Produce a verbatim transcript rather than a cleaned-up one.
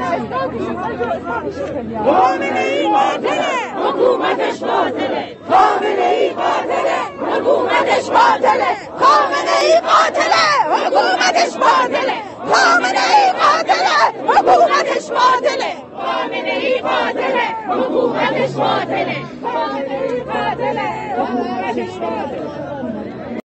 خامنه‌ای قاتله، حکومتش باطله. خامنه‌ای قاتله، حکومتش باطله. خامنه‌ای قاتله، حکومتش باطله. خامنه‌ای قاتله، حکومتش باطله. خامنه‌ای قاتله، حکومتش باطله. خامنه‌ای قاتله، حکومتش باطله.